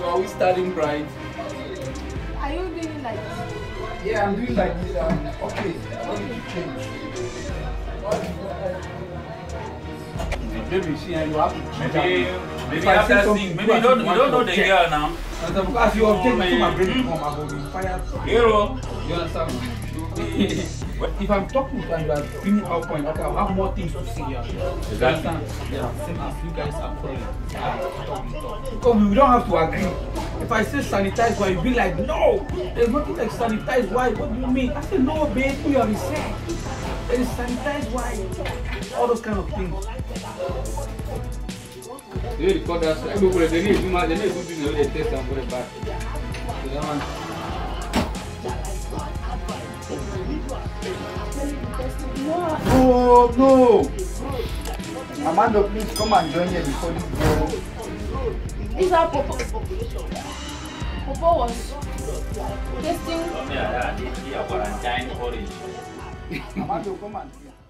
So are we starting right? Are you doing like this? Yeah, I'm doing like this. Okay, I want you to change. Baby, see, and you have to change. Maybe after sing. Maybe you don't know the girl now. Because you object to my brain come, I will be fired. Hero. You understand? But if I'm talking to you and you are bringing out point, okay, I'll have more things to say here. Exactly. You understand? Yeah, same as you guys are calling. Because we don't have to agree. If I say sanitize why, you'll be like, no, there's nothing like sanitize why. What do you mean? I say, no, babe, you have said. There is sanitize why. All those kind of things. They record that. Everybody, they need to do the test and put it back. No, no. Amanda, please come and join me before this go. Is that Popo? Popo was testing. Yeah, quarantine orange. Amanda, come and see.